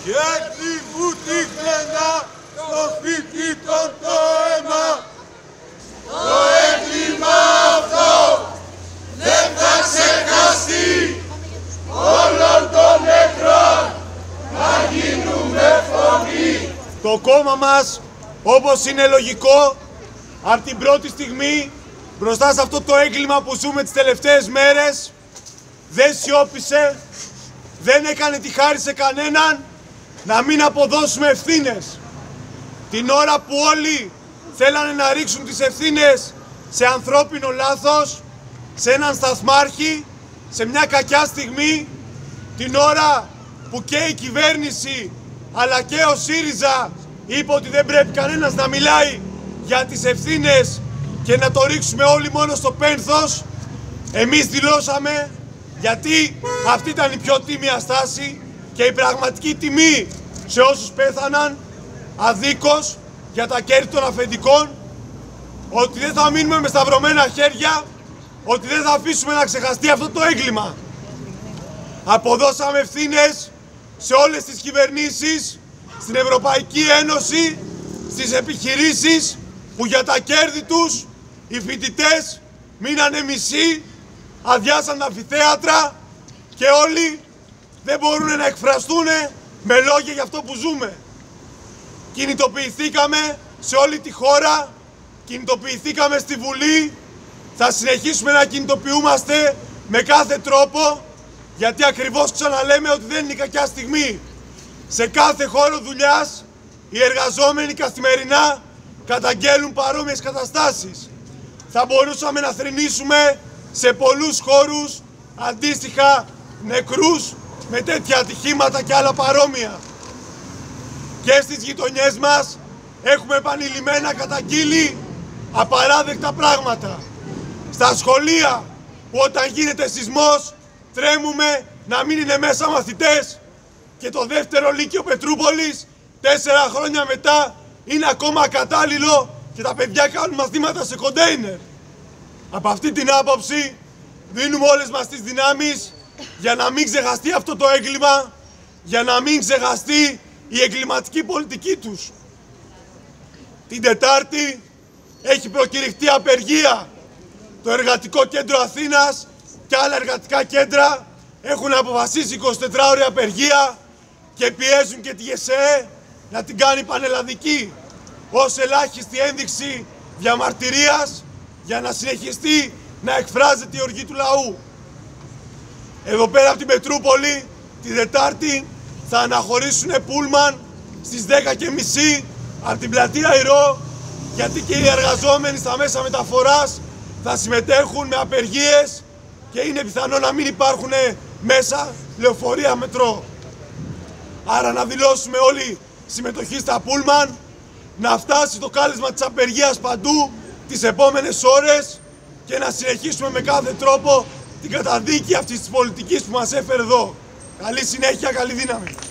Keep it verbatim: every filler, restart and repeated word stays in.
Γιατί βουτύχτηνα στο σπίτι των το αίμα. Το έγκλημα αυτό δεν θα ξεχαστεί. Όλων των νεκρών να γίνουμε φωνή. Το κόμμα μας, όπως είναι λογικό, από την πρώτη στιγμή μπροστά σε αυτό το έγκλημα που ζούμε τις τελευταίες μέρες, δεν σιώπησε, δεν έκανε τη χάρη σε κανέναν να μην αποδώσουμε ευθύνες. Την ώρα που όλοι θέλανε να ρίξουν τις ευθύνες σε ανθρώπινο λάθος, σε έναν σταθμάρχη, σε μια κακιά στιγμή, την ώρα που και η κυβέρνηση αλλά και ο ΣΥΡΙΖΑ είπε ότι δεν πρέπει κανένας να μιλάει για τις ευθύνες και να το ρίξουμε όλοι μόνο στο πένθος, εμείς δηλώσαμε, γιατί αυτή ήταν η πιο τίμια στάση και η πραγματική τιμή σε όσους πέθαναν αδίκως για τα κέρδη των αφεντικών, ότι δεν θα μείνουμε με σταυρωμένα χέρια, ότι δεν θα αφήσουμε να ξεχαστεί αυτό το έγκλημα. Αποδώσαμε ευθύνες σε όλες τις κυβερνήσεις, στην Ευρωπαϊκή Ένωση, στις επιχειρήσεις που για τα κέρδη τους οι φοιτητές μείνανε μισοί, αδειάσαν τα αμφιθέατρα και όλοι δεν μπορούν να εκφραστούν με λόγια για αυτό που ζούμε. Κινητοποιηθήκαμε σε όλη τη χώρα, κινητοποιηθήκαμε στη Βουλή, θα συνεχίσουμε να κινητοποιούμαστε με κάθε τρόπο, γιατί ακριβώς ξαναλέμε ότι δεν είναι η κακιά στιγμή. Σε κάθε χώρο δουλειάς οι εργαζόμενοι καθημερινά καταγγέλουν παρόμοιες καταστάσεις. Θα μπορούσαμε να θρηνήσουμε σε πολλούς χώρους αντίστοιχα νεκρούς με τέτοια ατυχήματα και άλλα παρόμοια. Και στις γειτονιές μας έχουμε επανειλημμένα καταγγείλει απαράδεκτα πράγματα. Στα σχολεία που όταν γίνεται σεισμός τρέμουμε να μην είναι μέσα μαθητές, και το δεύτερο λύκειο Πετρούπολης τέσσερα χρόνια μετά είναι ακόμα κατάλληλο και τα παιδιά κάνουν μαθήματα σε κοντέινερ. Από αυτή την άποψη δίνουμε όλες μας τις δυνάμεις για να μην ξεχαστεί αυτό το έγκλημα, για να μην ξεχαστεί η εγκληματική πολιτική τους. Την Τετάρτη έχει προκηρυχτεί απεργία. Το Εργατικό Κέντρο Αθήνας και άλλα εργατικά κέντρα έχουν αποφασίσει εικοσιτετράωρη απεργία και πιέζουν και τη ΓΕΣΕΕ να την κάνει πανελλαδική ως ελάχιστη ένδειξη διαμαρτυρίας για να συνεχιστεί να εκφράζεται η οργή του λαού. Εδώ πέρα από την Πετρούπολη τη Δετάρτη θα αναχωρήσουν πούλμαν στις δέκα και μισή από την πλατεία Ηρώ, γιατί και οι εργαζόμενοι στα μέσα μεταφοράς θα συμμετέχουν με απεργίες και είναι πιθανό να μην υπάρχουν μέσα λεωφορεία μετρό. Άρα να δηλώσουμε όλοι συμμετοχή στα πούλμαν, να φτάσει το κάλεσμα της απεργίας παντού τις επόμενες ώρες και να συνεχίσουμε με κάθε τρόπο την καταδίκη αυτής της πολιτικής που μας έφερε εδώ. Καλή συνέχεια, καλή δύναμη.